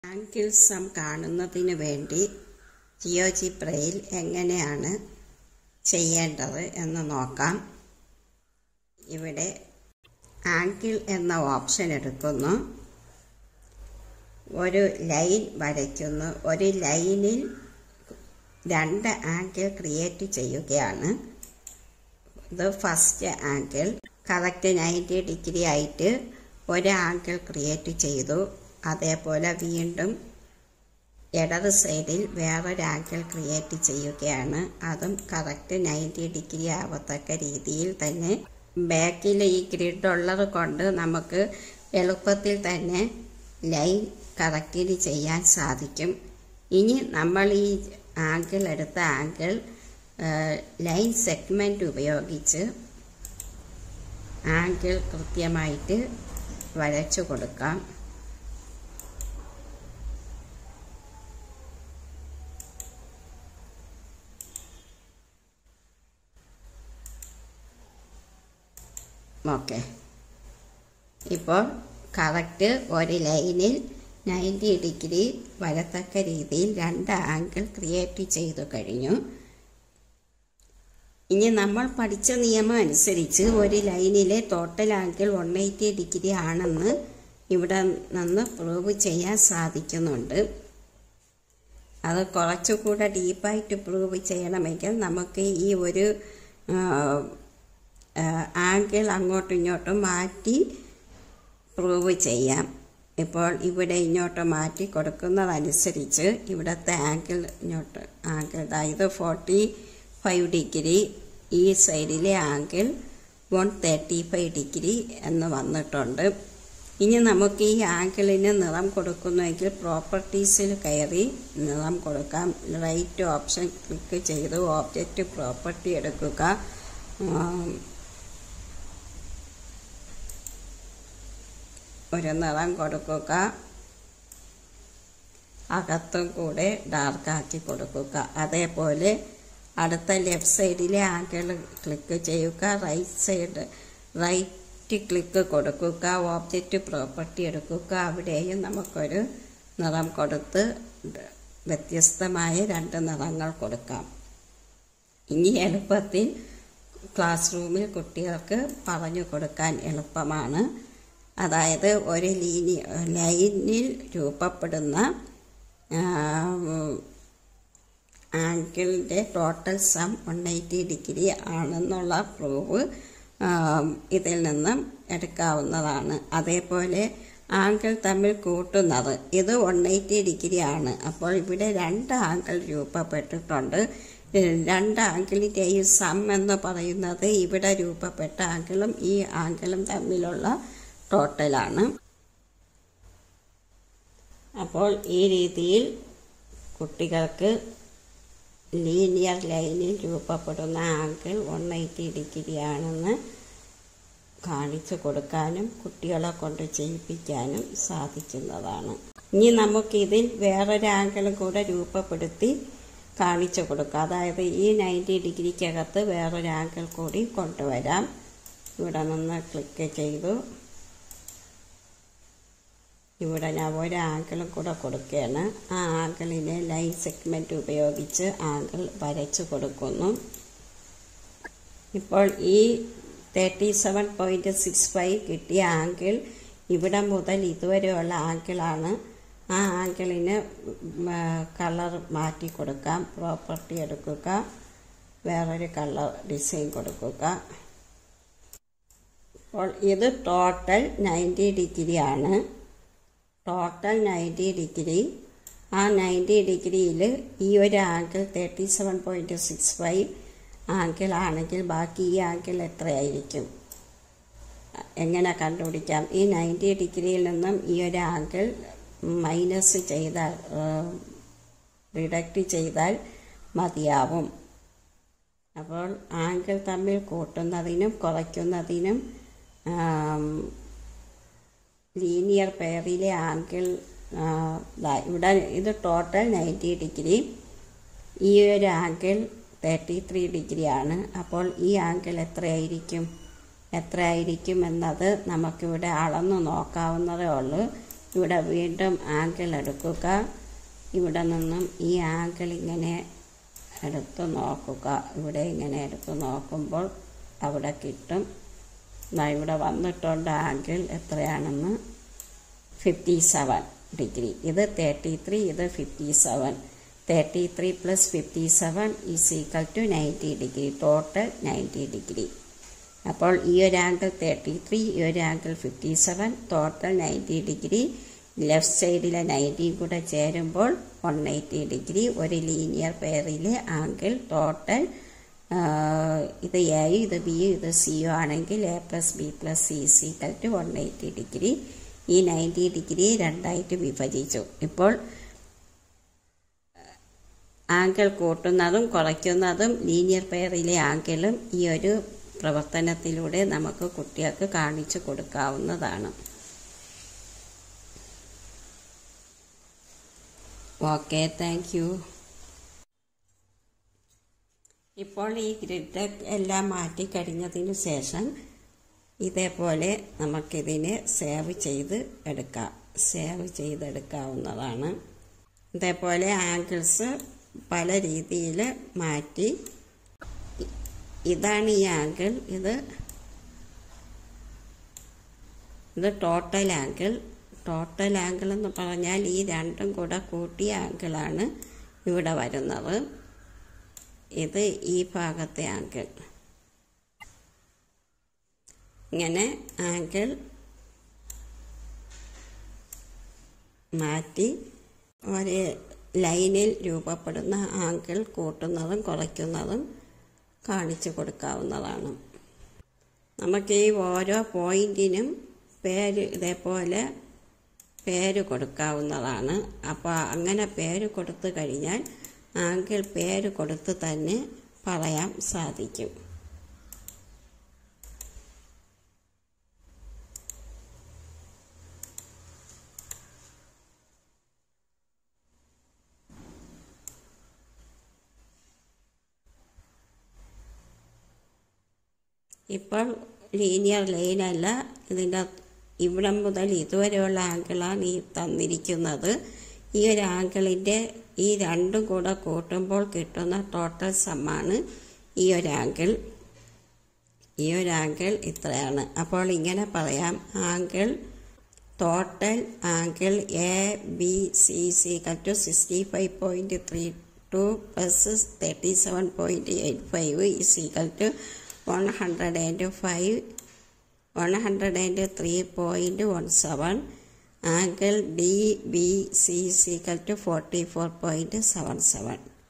Angle sum കാണുന്നതിന് വേണ്ടി ജിയോജിബ്രയിൽ എങ്ങനെയാണ് ചെയ്യേണ്ടത് എന്ന് നോക്കാം. ഇവിടെ ആംഗിൾ എന്ന ഓപ്ഷൻ എടുക്കുന്നു, ഒരു ലൈൻ വരയ്ക്കുന്നു. ഒരു ലൈനിൽ രണ്ട് ആംഗിൾ ക്രിയേറ്റ് ചെയ്യുകയാണ്. ഇത് ഫസ്റ്റ് ആംഗിൾ കറക്റ്റ് 90 ഡിഗ്രി ആയിട്ട് ഒരു ആംഗിൾ ക്രിയേറ്റ് ചെയ്തു. അതേപോലെ വീണ്ടും ഇടത് സൈഡിൽ വേറൊരു ആംഗിൾ ക്രിയേറ്റ് ചെയ്യുകയാണ്. അതും കറക്റ്റ് 90 ഡിഗ്രി ആവത്തക്ക രീതിയിൽ തന്നെ. ബാക്കിൽ ഈ ഗ്രിഡ് ഉള്ളത് കൊണ്ട് നമുക്ക് എളുപ്പത്തിൽ തന്നെ ലൈൻ കറക്റ്റിന് ചെയ്യാൻ സാധിക്കും. ഇനി നമ്മൾ ഈ ആംഗിൾ എടുത്ത ആംഗിൾ ലൈൻ സെഗ്മെന്റ് ഉപയോഗിച്ച് ആംഗിൾ കൃത്യമായിട്ട് വരച്ചു കൊടുക്കാം. ഓക്കെ, ഇപ്പോൾ കറക്റ്റ് ഒരു ലൈനിൽ 90 ഡിഗ്രി വരത്തക്ക രീതിയിൽ രണ്ട് ആംഗിൾ ക്രിയേറ്റ് ചെയ്തു കഴിഞ്ഞു. ഇനി നമ്മൾ പഠിച്ച നിയമം അനുസരിച്ച് ഒരു ലൈനിലെ ടോട്ടൽ ആംഗിൾ 180 ഡിഗ്രി ആണെന്ന് ഇവിടെ നിന്ന് പ്രൂവ് ചെയ്യാൻ സാധിക്കുന്നുണ്ട്. അത് കുറച്ചുകൂടെ ഡീപ്പായിട്ട് പ്രൂവ് ചെയ്യണമെങ്കിൽ നമുക്ക് ഈ ഒരു ആംഗിൾ അങ്ങോട്ടും ഇങ്ങോട്ടും മാറ്റി പ്രൂവ് ചെയ്യാം. ഇപ്പോൾ ഇവിടെ ഇങ്ങോട്ട് മാറ്റി കൊടുക്കുന്നതനുസരിച്ച് ഇവിടുത്തെ ആംഗിൾ ഇങ്ങോട്ട് അതായത് 45 ഡിഗ്രി, ഈ സൈഡിലെ ആംഗിൾ 135 ഡിഗ്രി എന്ന് വന്നിട്ടുണ്ട്. ഇനി നമുക്ക് ഈ ആംഗിളിന് നിറം കൊടുക്കുന്നുവെങ്കിൽ പ്രോപ്പർട്ടീസിൽ കയറി നിറം കൊടുക്കാം. റൈറ്റ് ഓപ്ഷൻ ക്ലിക്ക് ചെയ്ത് ഓബ്ജക്റ്റ് പ്രോപ്പർട്ടി എടുക്കുക. ഒരു നിറം കൊടുക്കുക, അകത്തും കൂടെ ഡാർക്കാക്കി കൊടുക്കുക. അതേപോലെ അടുത്ത ലെഫ്റ്റ് സൈഡിലെ ആംഗിൾ ക്ലിക്ക് ചെയ്യുക, റൈറ്റ് ക്ലിക്ക് കൊടുക്കുക, ഓബ്ജക്റ്റ് പ്രോപ്പർട്ടി എടുക്കുക. അവിടെയും നമുക്കൊരു നിറം കൊടുത്ത് വ്യത്യസ്തമായ രണ്ട് നിറങ്ങൾ കൊടുക്കാം. ഇനി എളുപ്പത്തിൽ ക്ലാസ് റൂമിൽ കുട്ടികൾക്ക് പറഞ്ഞു കൊടുക്കാൻ എളുപ്പമാണ്. അതായത് ഒരു ലൈനിൽ രൂപപ്പെടുന്ന ആംഗിളിൻ്റെ ടോട്ടൽ സം 180 ഡിഗ്രി ആണെന്നുള്ള പ്രൂവ് ഇതിൽ നിന്നും എടുക്കാവുന്നതാണ്. അതേപോലെ ആംഗിൾ തമ്മിൽ കൂട്ടുന്നത് ഇത് 180 ഡിഗ്രി ആണ്. അപ്പോൾ ഇവിടെ രണ്ട് ആംഗിൾ രൂപപ്പെട്ടിട്ടുണ്ട്. രണ്ട് ആംഗിളിൻ്റെയും സം എന്ന് പറയുന്നത് ഇവിടെ രൂപപ്പെട്ട ആംഗിളും ഈ ആംഗിളും തമ്മിലുള്ള ടോട്ടലാണ്. അപ്പോൾ ഈ രീതിയിൽ കുട്ടികൾക്ക് ലീനിയർ ലൈനിൽ രൂപപ്പെടുന്ന ആംഗിൾ 180 ഡിഗ്രി ആണെന്ന് കാണിച്ചു കൊടുക്കാനും കുട്ടികളെ കൊണ്ട് ചെയ്യിപ്പിക്കാനും സാധിക്കുന്നതാണ്. ഇനി നമുക്കിതിൽ വേറൊരു ആംഗിളും കൂടെ രൂപപ്പെടുത്തി കാണിച്ചു കൊടുക്കാം. അതായത് ഈ 90 ഡിഗ്രിക്കകത്ത് വേറൊരു ആംഗിൾ കൂടി കൊണ്ടുവരാം. ഇവിടെ നിന്ന് ക്ലിക്ക് ചെയ്തു ഇവിടെ ഞാൻ ഒരു ആംഗിളും കൂടെ കൊടുക്കുകയാണ്. ആ ആംഗിളിനെ ലൈൻ സെഗ്മെന്റ് ഉപയോഗിച്ച് ആംഗിൾ വരച്ചു കൊടുക്കുന്നു. ഇപ്പോൾ ഈ 37.65 കിട്ടിയ ആംഗിൾ ഇവിടെ മുതൽ ഇതുവരെയുള്ള ആംഗിളാണ്. ആ ആംഗിളിന് കളർ മാറ്റി കൊടുക്കാം. പ്രോപ്പർട്ടി എടുക്കുക, വേറൊരു കളർ ഡിസൈൻ കൊടുക്കുക. അപ്പോൾ ഇത് ടോട്ടൽ 90 ഡിഗ്രി ആണ്. Total 90 degree. ആ 90 ഡിഗ്രിയിൽ ഈ ഒരു ആംഗിൾ 37.65 ആംഗിൾ ആണെങ്കിൽ ബാക്കി ഈ ആംഗിൾ എത്രയായിരിക്കും? എങ്ങനെ കണ്ടുപിടിക്കാം? ഈ 90 ഡിഗ്രിയിൽ നിന്നും ഈ ഒരു ആംഗിൾ മൈനസ് ചെയ്താൽ റിഡക്റ്റ് ചെയ്താൽ മതിയാവും. അപ്പോൾ ആംഗിൾ തമ്മിൽ കൂട്ടുന്നതിനും കുറയ്ക്കുന്നതിനും ലീനിയർ പെയറിലെ ആംഗിൾ ഇവിടെ ഇത് ടോട്ടൽ 90 ഡിഗ്രി, ഈ ഒരു ആംഗിൾ 33 ഡിഗ്രി ആണ്. അപ്പോൾ ഈ ആംഗിൾ എത്രയായിരിക്കും എന്നത് നമുക്കിവിടെ അളന്നു നോക്കാവുന്നതേ ഉള്ളൂ. ഇവിടെ വീണ്ടും ആംഗിൾ എടുക്കുക. ഇവിടെ നിന്നും ഈ ആംഗിൾ ഇങ്ങനെ എടുത്ത് നോക്കുക. ഇവിടെ ഇങ്ങനെ എടുത്ത് നോക്കുമ്പോൾ അവിടെ കിട്ടും. ഇവിടെ വന്നിട്ടുണ്ട് ആംഗിൾ എത്രയാണെന്ന്, 57 ഡിഗ്രി. ഇത് 33, ഇത് 57. 33 + 57 = 90 ഡിഗ്രി. Total 90 degree. അപ്പോൾ ഈ ഒരു ആംഗിൾ 33, ഈ ഒരു ആംഗിൾ 57, ടോട്ടൽ 90 ഡിഗ്രി. ലെഫ്റ്റ് സൈഡിലെ 90 കൂടെ ചേരുമ്പോൾ 180 ഡിഗ്രി. ഒരു ലീനിയർ പെയറിലെ ആംഗിൾ ടോട്ടൽ ഇത് എയും ഇത് ബിയും ഇത് സിയും ആണെങ്കിൽ A + B + C = 180 ഡിഗ്രി. ഈ 90 ഡിഗ്രി രണ്ടായിട്ട് വിഭജിച്ചു. ഇപ്പോൾ ആംഗിൾ കൂട്ടുന്നതും കുറയ്ക്കുന്നതും ലീനിയർ പെയറിലെ ആംഗിളും ഈ ഒരു പ്രവർത്തനത്തിലൂടെ നമുക്ക് കുട്ടികൾക്ക് കാണിച്ചു കൊടുക്കാവുന്നതാണ്. Okay, thank you. ഇപ്പോൾ ഈ ഗ്രിഡ് എല്ലാം മാറ്റിക്കഴിഞ്ഞതിന് ശേഷം ഇതേപോലെ നമുക്കിതിനെ സേവ് ചെയ്തെടുക്കാവുന്നതാണ്. ഇതേപോലെ ആംഗിൾസ് പല രീതിയിൽ മാറ്റി. ഇതാണ് ഈ ആംഗിൾ. ഇത് ടോട്ടൽ ആംഗിൾ. ടോട്ടൽ ആംഗിൾ എന്ന് പറഞ്ഞാൽ ഈ രണ്ടും കൂടെ കൂട്ടിയ ആംഗിളാണ് ഇവിടെ വരുന്നത്. ഇത് ഈ ഭാഗത്തെ ആംഗിൾ. ഇങ്ങനെ ആംഗിൾ മാറ്റി ഒരു ലൈനിൽ രൂപപ്പെടുന്ന ആംഗിൾ കൂട്ടുന്നതും കുറയ്ക്കുന്നതും കാണിച്ചു കൊടുക്കാവുന്നതാണ്. നമുക്ക് ഈ ഓരോ പോയിന്റിനും ഇതേപോലെ പേര് കൊടുക്കാവുന്നതാണ്. അപ്പോൾ അങ്ങനെ പേര് കൊടുത്തു കഴിഞ്ഞാൽ ആംഗിൾ പേര് കൊടുത്ത് തന്നെ പറയാൻ സാധിക്കും. ഇപ്പോൾ ലീനിയർ ലൈനല്ല, ഇതിൻ്റെ ഇവിടം മുതൽ ഇതുവരെയുള്ള ആംഗിളാണ് ഈ തന്നിരിക്കുന്നത്. ഈ ഒരു ആംഗിളിൻ്റെ ഈ രണ്ടും കൂടെ കൂട്ടുമ്പോൾ കിട്ടുന്ന ടോട്ടൽ സമ്മാണ് ഈ ഒരു ആംഗിൾ. ഈ ഒരു ആംഗിൾ ഇത്രയാണ്. അപ്പോൾ ഇങ്ങനെ പറയാം, angle total angle ABC = 65.32 + 37.85 = 103.17. Angle DBC = 44.77.